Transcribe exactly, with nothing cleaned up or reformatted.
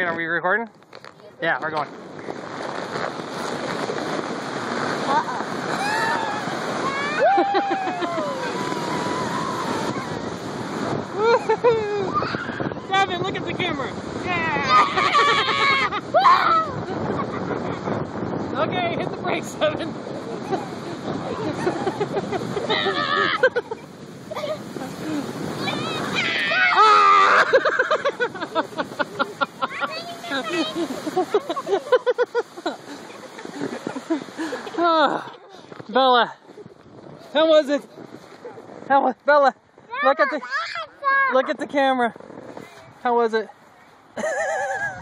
are we recording? Yeah, we're going. Uh-oh. Devan, look at the camera. Yeah. Okay, hit the brakes, Devan. Oh, Bella, how was it? How was Bella? Look at the look at the camera. How was it?